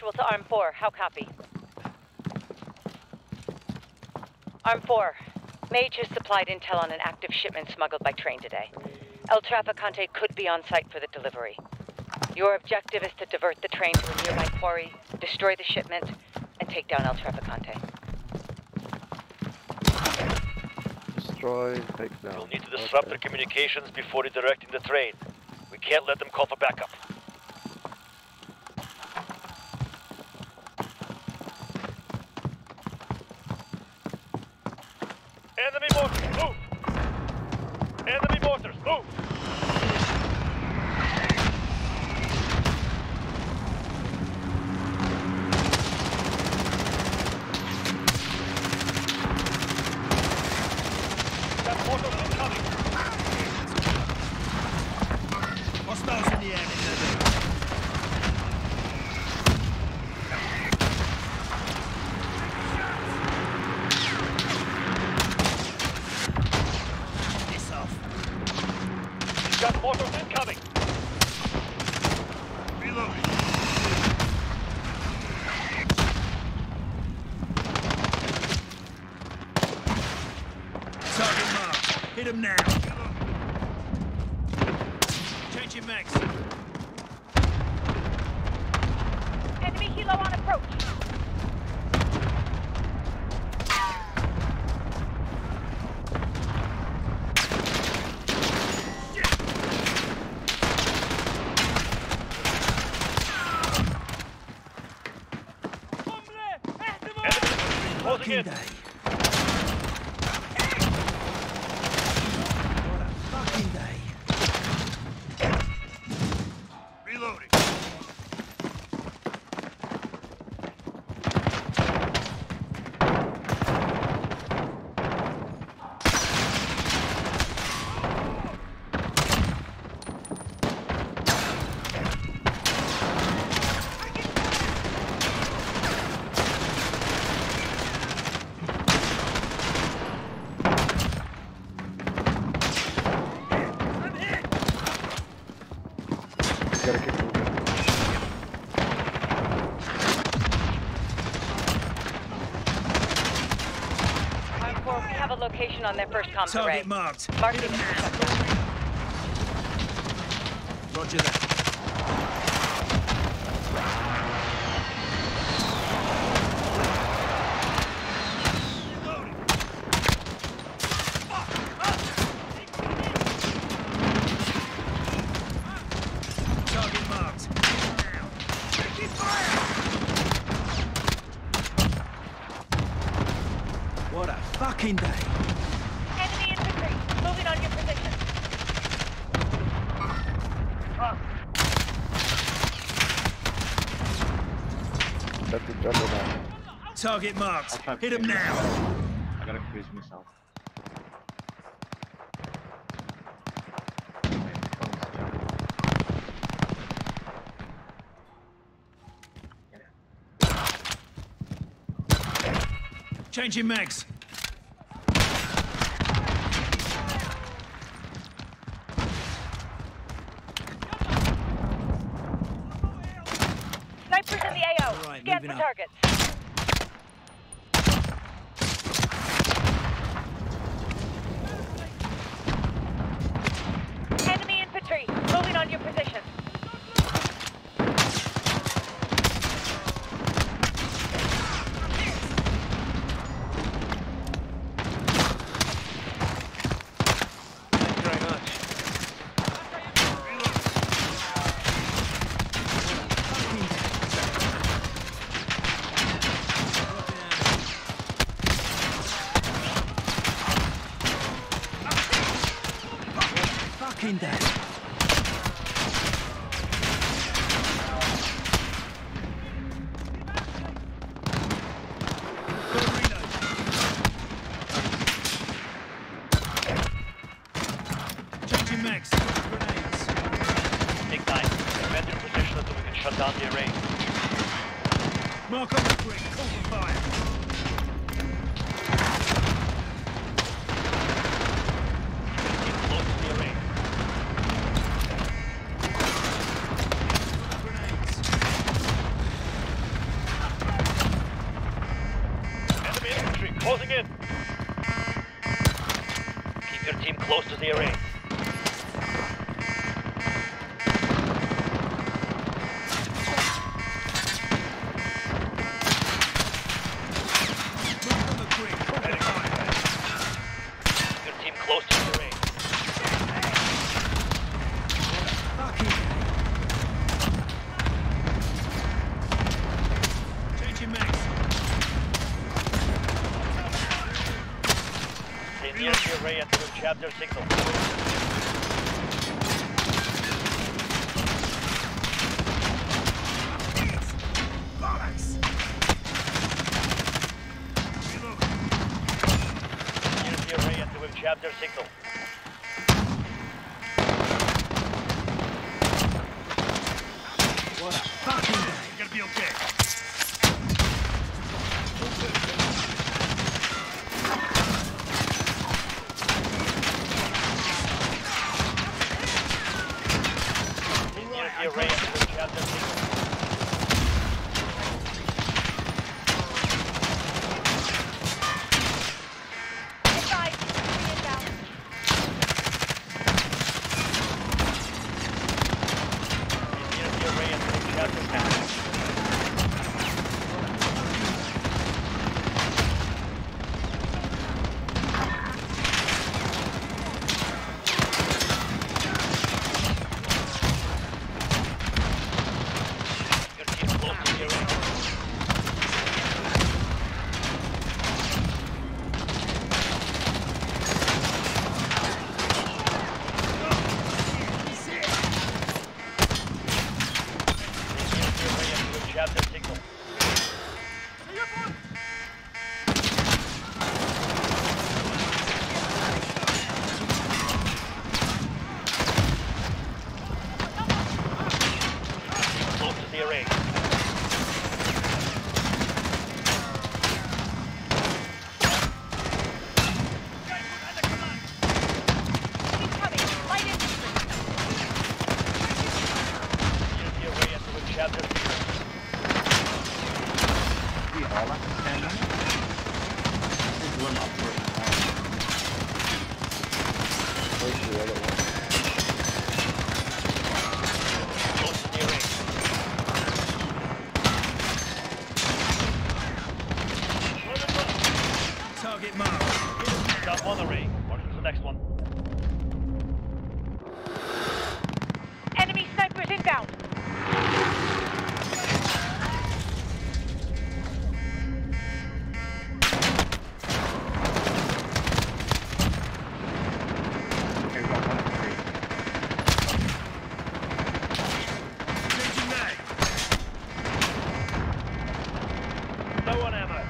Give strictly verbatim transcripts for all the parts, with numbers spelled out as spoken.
Actual to Arm four, how copy? Arm four, Mage has supplied intel on an active shipment smuggled by train today. El Traficante could be on site for the delivery. Your objective is to divert the train to a nearby quarry, destroy the shipment, and take down El Traficante. Destroy, take down. We'll need to disrupt Okay. their communications before redirecting the train. We can't let them call for backup. Enemy mortars, move! Enemy mortars, move! That mortar's incoming! Hostiles in the air. This off. We've got mortars incoming! Reloading. Target marked. Hit him now. Changing max. Enemy helo on approach! Enemy closing Fucking in! day. What a fucking day. Reloading. Gotta keep moving. Arm four, we have a location on their first comms array. Target marked. Mark Hit it him now. Roger that. Target marked. Now. Taking fire! What a fucking day. Enemy infantry, moving on your position. That's the jungle now. Target marked. I'll try to Hit him fix now. I gotta freeze myself. Changing mags. Snipers in the A O. All right, Scan moving for up. targets. Enemy infantry, moving on your position. Thank you very much. Fucking day. Changing mags. Grenades. Take nine. Defend your position until we can shut down the array. Mark on the brick. Call for fire. Keep close to the array. Grenades. Closing in. Keep your team close to the array. Move on the grid. Heading on. Keep your team close to the array. Fucking. Changing max. Stay near the array until we jab their signal. Bollocks. Reload. Near the array until we've jabbed their signal. What a fucking day. You're gonna be okay. Stay near the array until we've jabbed their signal. Stay near the array until we've jabbed their signal. Your team close to the array. Stay near the array until we've jabbed their signal. Close to the array. Near the array until we've jabbed their signal. We all have to stand on it. This is one up for Where's the other one? Close to the array. Target marked. Got one array. On to the next one. Enemy snipers inbound. Here we go, one up three. Changing mag. No one ammo.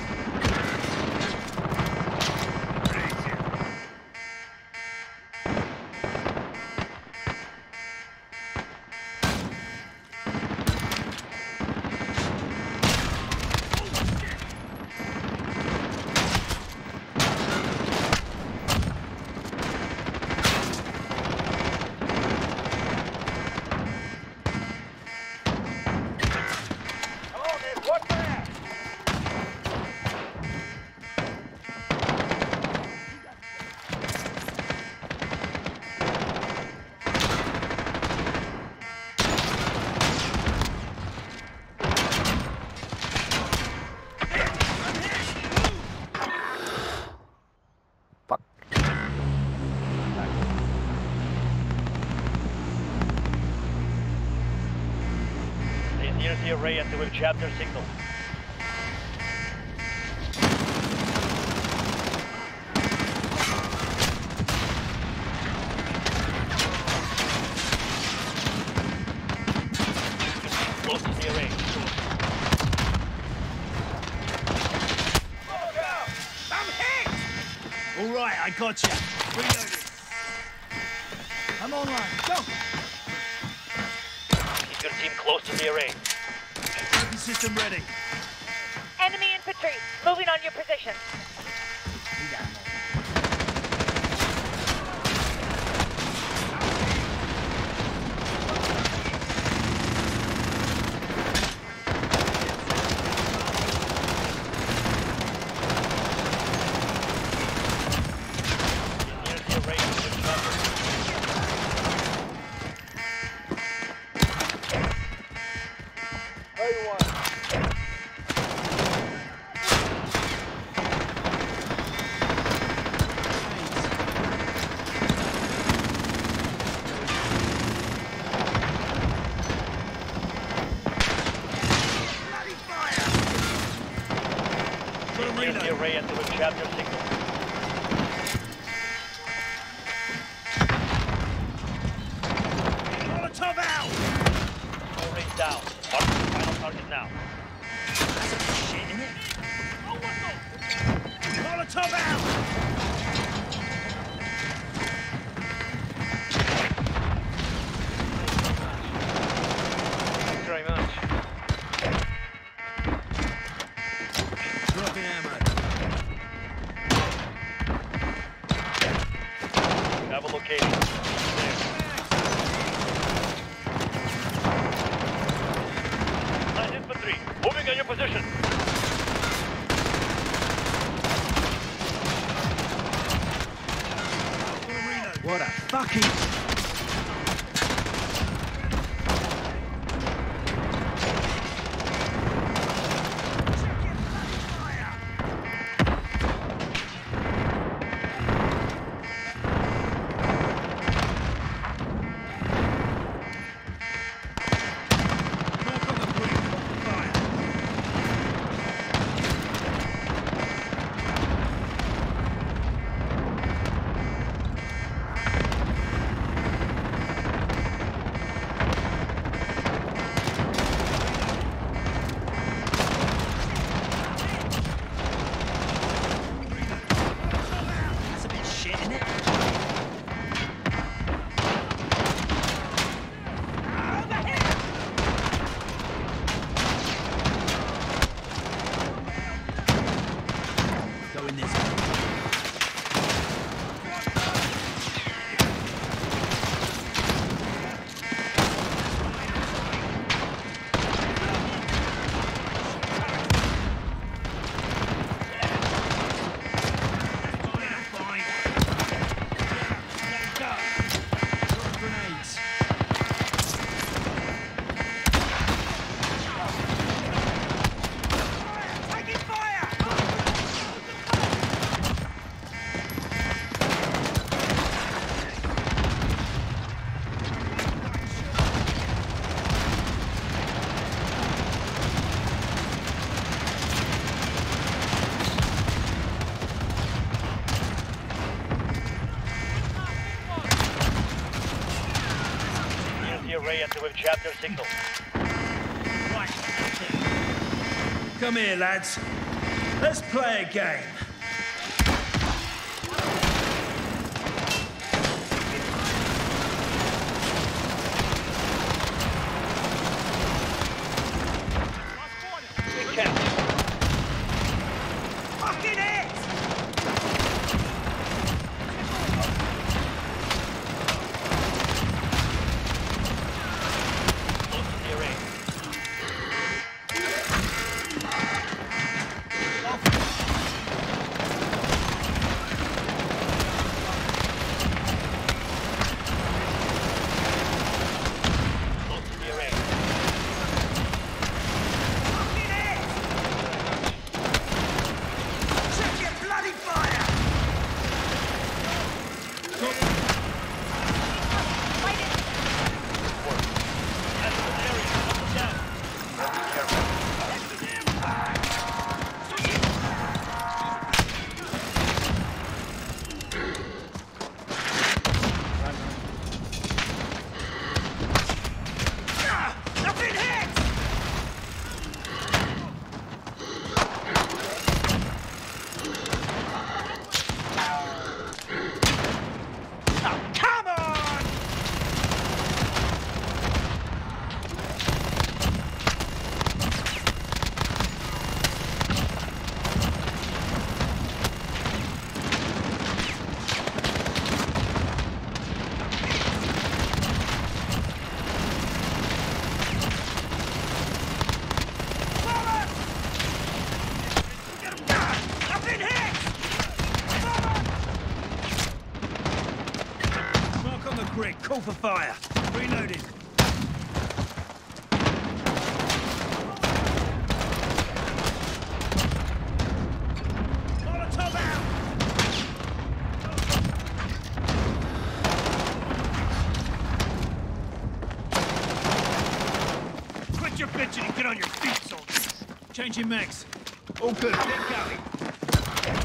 Fuck. Stay near the array until we've jabbed their signal. Close to the array. All right, I got you. Reloading. I'm online. Go. Keep your team close to the array. Weapon system ready. Enemy infantry, moving on your position. Near the array until we trap your signal. Molotov out! Array down. Mark the final target now. Shit, innit? Molotov out! Thanks very much. Dropping ammo. We have a location. There. Light infantry, moving on your position. What a fucking... Array until we've trapped their signal. Right. Come here, lads. Let's play a game. Good catch. Fucking it! Call for fire. Reloading. Changing mags. All good. Get going.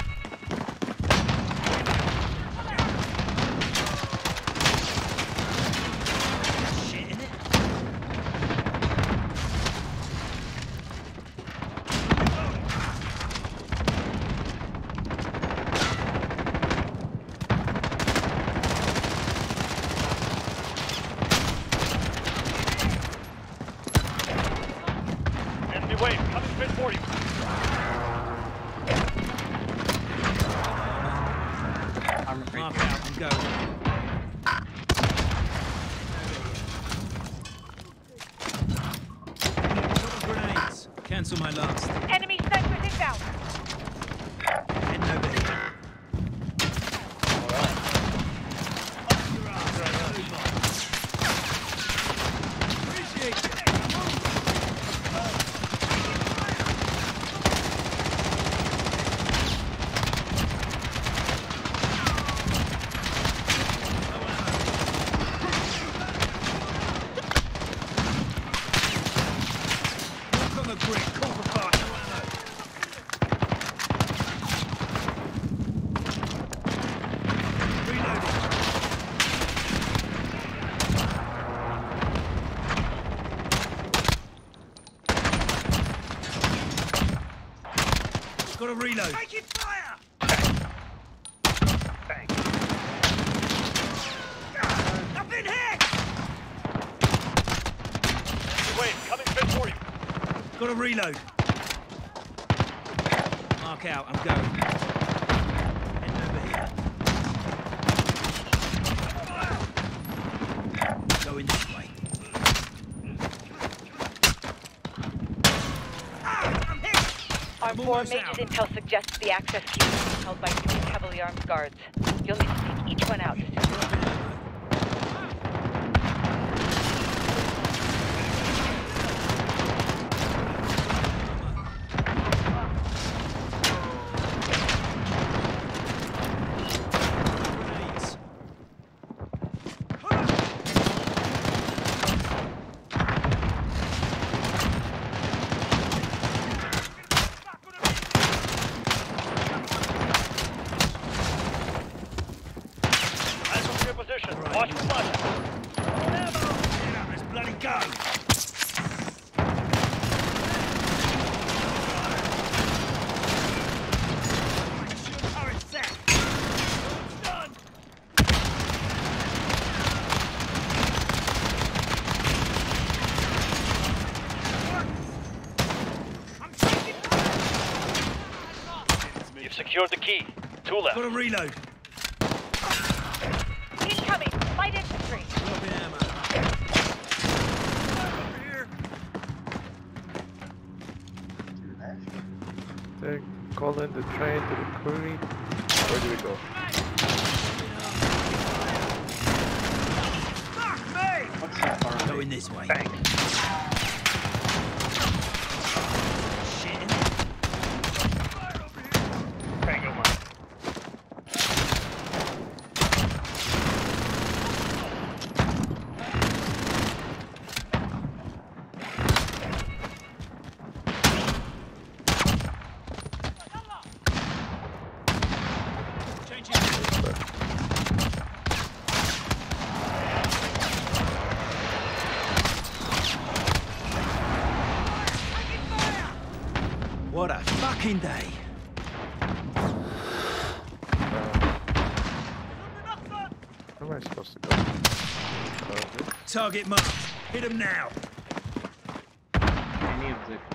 Shit, innit? Enemy wave coming straight for you. Armor crate. Mark out and go. Grenades. Cancel my last. Enemy snipers inbound. Heading over here. Up your ass. Over. Appreciate it. Walk on the brick. Call for fire. No ammo. Reloading. Got to reload. Taking fire! I've been hit! Enemy wave coming straight for you. Got to reload. Mark out. I'm going. Heading over here. Going this way. I'm hit! Arm I'm four, almost Mage's out. intel suggests the access key is held by three heavily armed guards. You'll need to take each one out. Grenades. Eyes on your position. Right. Watch for flash. Get up, let's bloody go! You've secured the key. Two left. Got to reload. Incoming! Light infantry! Dropping ammo. Over here. They call in the train to the crew. Where do we go? What's that far? Going this way. Shit. Tango one. Changing. What a fucking day. Where am I supposed to go? Uh, Target marked. Hit him now. Any of the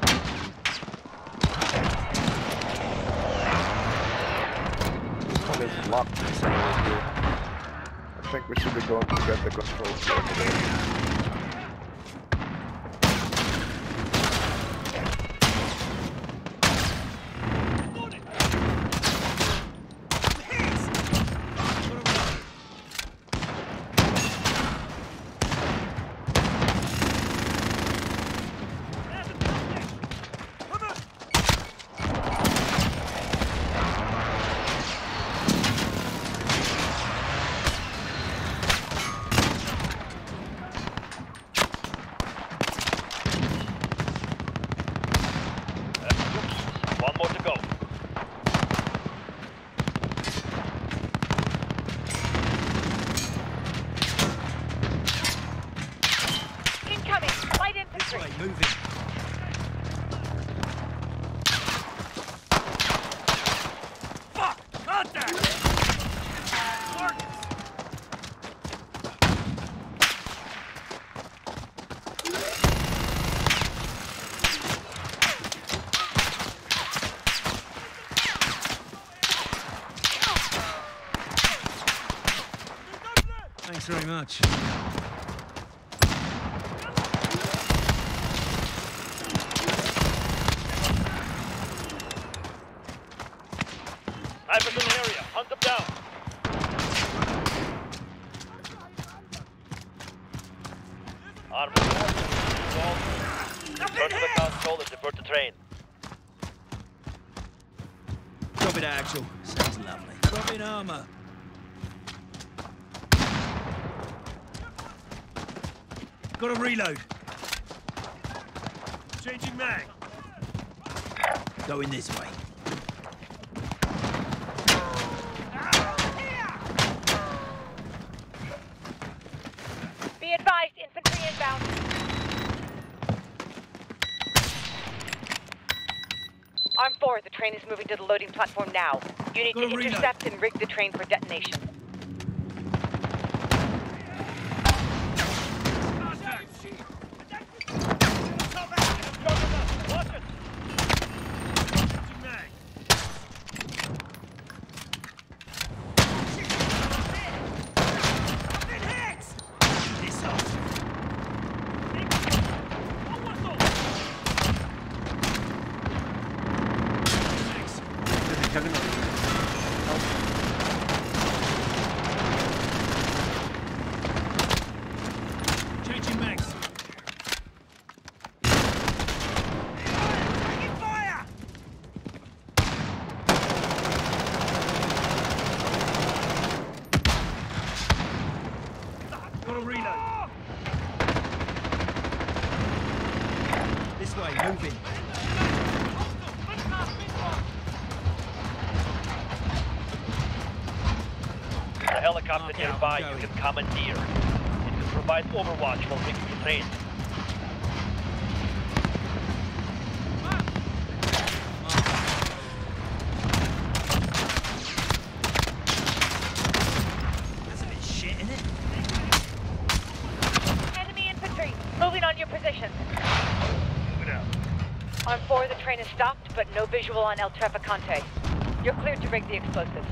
this one is locked somewhere here. I think we should be going to get the controls. very much. Snipers in the area. Hunt them down. Armor forces. Return to the console and divert the train. Drop it, Axel. Sounds lovely. Drop in armor. Got to reload. Changing mag. Going this way. Be advised, infantry inbound. Arm four, the train is moving to the loading platform now. You need Gotta to reload. intercept and rig the train for detonation. Watch it. Changing mag. This off. Thanks. There's a juggernaut. Changing mags. Gotta reload. This way, moving. The helicopter Okay, nearby I'm you going. can commandeer. It can provide overwatch while rigging the train. That's a bit shit, isn't it? Enemy infantry, moving on your positions. Move it out. Arm four, the train is stopped, but no visual on El Traficante. You're cleared to rig the explosives.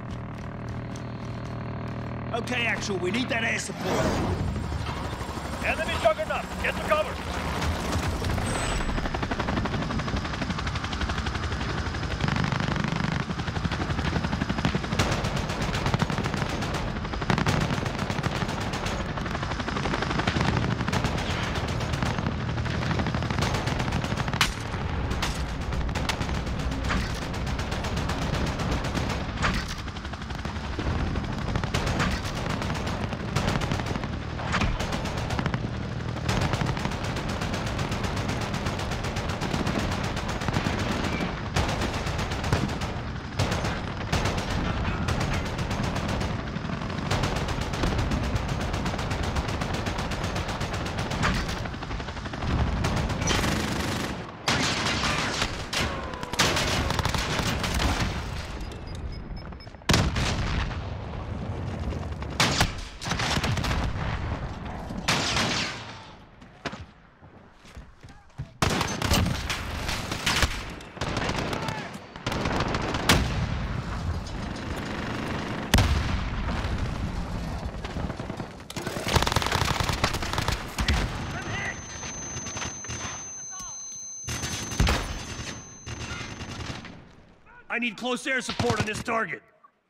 Okay, Axel, we need that air support. Enemy juggernaut. Get to cover. I need close air support on this target.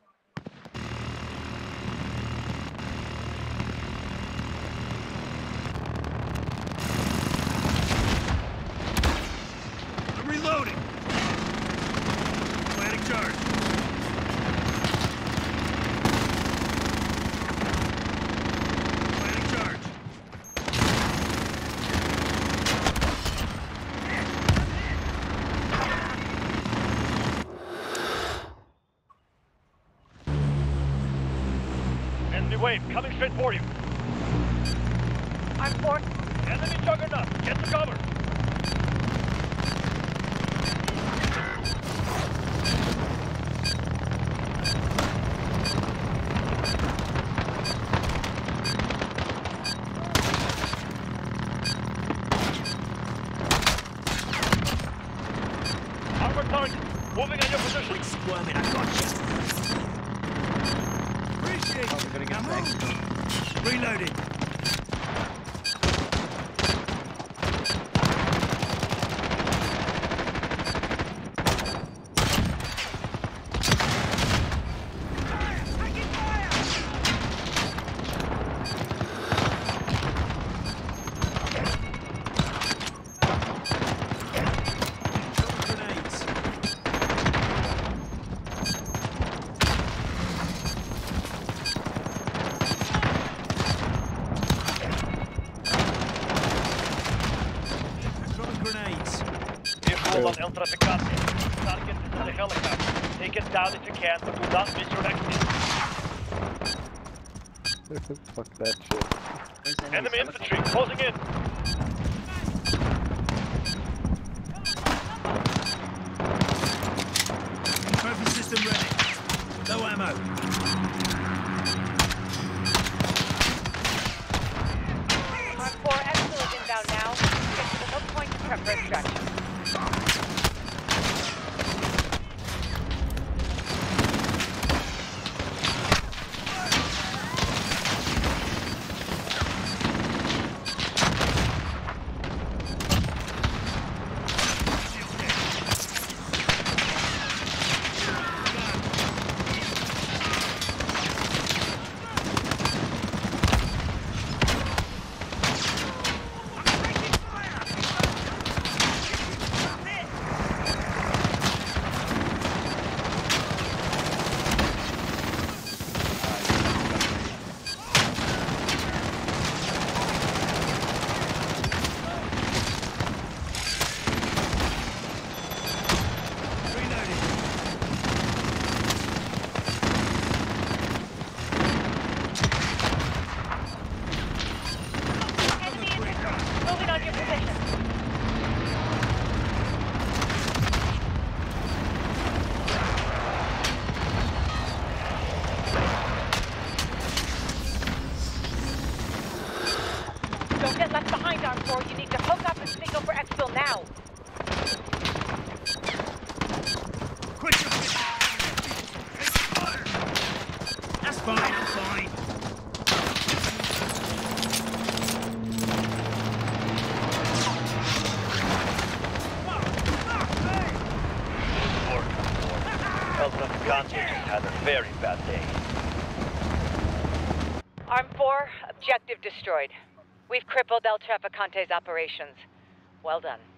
I'm reloading. Planning charge. Planning charge. Enemy wave coming straight for you. Arm four, Enemy juggernaut. Get to cover. Armor target. Moving on your position. Quit squirming, I got you. Pushing! Oh, we're gonna get Come back. on! Reloading! Grenades! Throwing grenades! Visual on El Traficante. Target is the helicopter. Take it down if you can, but do not miss your exit. Fuck that shit. Where's the Enemy helicopter? infantry closing in. Trophy system ready. Low ammo. Mark four, Exfil is inbound now. Get to the hook point to prep for extraction. Enemy infantry, moving on your position. Don't get left behind, Arm four. You need to hook up and signal for Exfil now. Quit your fire! That's fine, I'm fine. Or El Traficante just had a very bad day. Arm four, objective destroyed. We've crippled El Traficante's operations. Well done.